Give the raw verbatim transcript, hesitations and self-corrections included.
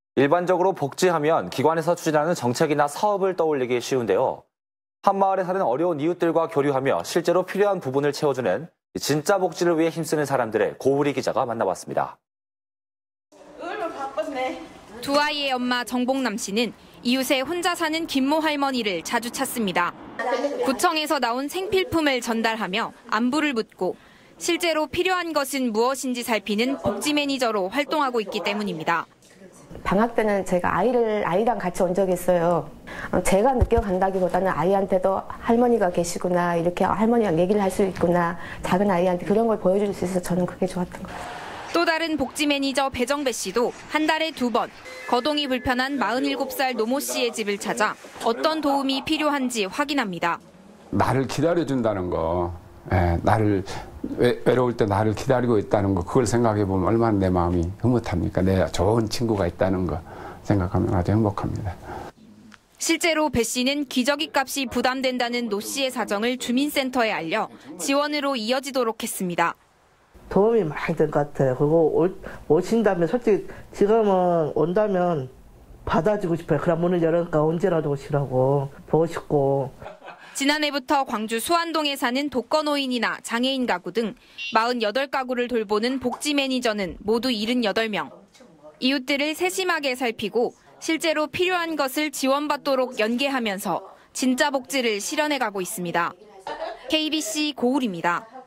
일반적으로 복지하면 기관에서 추진하는 정책이나 사업을 떠올리기 쉬운데요. 한마을에 사는 어려운 이웃들과 교류하며 실제로 필요한 부분을 채워주는 진짜 복지를 위해 힘쓰는 사람들의 고우리 기자가 만나봤습니다. 두 아이의 엄마 정복남 씨는 이웃에 혼자 사는 김모 할머니를 자주 찾습니다. 구청에서 나온 생필품을 전달하며 안부를 묻고 실제로 필요한 것은 무엇인지 살피는 복지 매니저로 활동하고 있기 때문입니다. 방학 때는 제가 아이를 아이랑 같이 온 적이 있어요. 제가 느껴간다기보다는 아이한테도 할머니가 계시구나, 이렇게 할머니랑 얘기를 할 수 있구나, 작은 아이한테 그런 걸 보여줄 수 있어서 저는 그게 좋았던 것 같아요. 또 다른 복지 매니저 배정배 씨도 한 달에 두 번 거동이 불편한 마흔일곱 살 노모 씨의 집을 찾아 어떤 도움이 필요한지 확인합니다. 나를 기다려준다는 거, 예, 나를 외, 외로울 때 나를 기다리고 있다는 거, 그걸 생각해 보면 얼마나 내 마음이 흐뭇합니까? 내 좋은 친구가 있다는 거 생각하면 아주 행복합니다. 실제로 배 씨는 기저귀 값이 부담된다는 노 씨의 사정을 주민센터에 알려 지원으로 이어지도록 했습니다. 도움이 많이 될 것 같아요. 그리고 오, 오신다면 솔직히 지금은 온다면 받아주고 싶어요. 그럼 문을 열으니까 언제라도 오시라고, 보고 싶고. 지난해부터 광주 수안동에 사는 독거노인이나 장애인 가구 등 사십팔 가구를 돌보는 복지 매니저는 모두 칠십팔 명. 이웃들을 세심하게 살피고 실제로 필요한 것을 지원받도록 연계하면서 진짜 복지를 실현해가고 있습니다. 케이비씨 고울입니다.